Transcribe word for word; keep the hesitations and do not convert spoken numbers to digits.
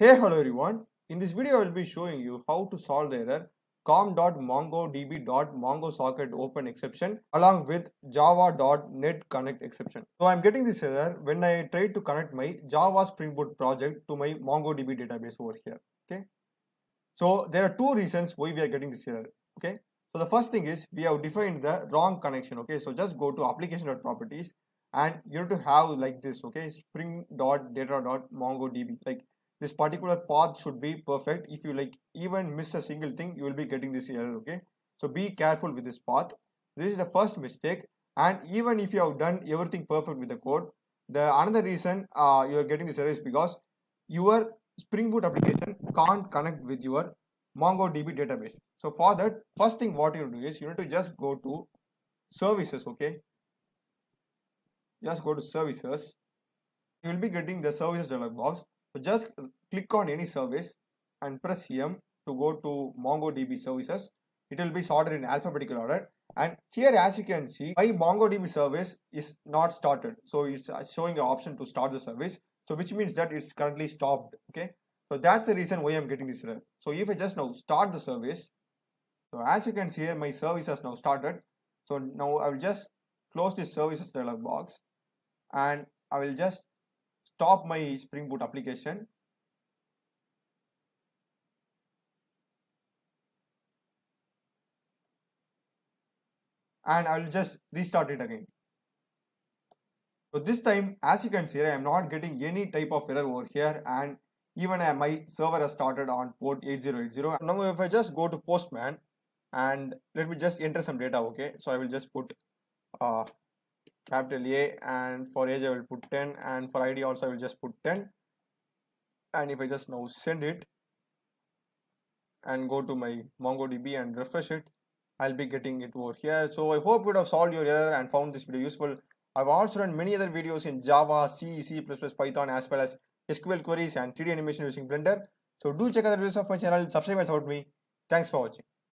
Hey, hello everyone. In this video, I will be showing you how to solve the error com dot mongodb dot MongoSocketOpenException along with java dot net connect exception. So I'm getting this error when I try to connect my Java Spring Boot project to my MongoDB database over here. Okay. So there are two reasons why we are getting this error. Okay. So the first thing is we have defined the wrong connection. Okay. So just go to application.properties and you have to have like this. Okay. Spring dot data dot MongoDB. Like this particular path should be perfect. If you like even miss a single thing, you will be getting this error. Okay. So be careful with this path. This is the first mistake. And even if you have done everything perfect with the code, the another reason uh, you are getting this error is because your Spring Boot application can't connect with your MongoDB database. So for that, first thing what you do is you need to just go to services. Okay, just go to services. You will be getting the services dialog box. So just click on any service and press M to go to MongoDB services. It will be sorted in alphabetical order. And here, as you can see, my MongoDB service is not started. So it's showing an option to start the service. So which means that it's currently stopped. Okay. So that's the reason why I'm getting this error. So if I just now start the service, so as you can see here, my service has now started. So now I will just close this services dialog box and I will just stop my Spring Boot application. And I will just restart it again. So this time, as you can see, I am not getting any type of error over here, and even uh, my server has started on port eight zero eight zero. Now if I just go to Postman and let me just enter some data. Okay, so I will just put uh, capital A, and for age I will put ten, and for I D also I will just put ten. And if I just now send it and go to my MongoDB and refresh it, I'll be getting it over here. So I hope you would have solved your error and found this video useful. I've also done many other videos in Java, C, C plus plus, Python, as well as S Q L queries and three D animation using Blender. So do check out the videos of my channel, subscribe and support me. Thanks for watching.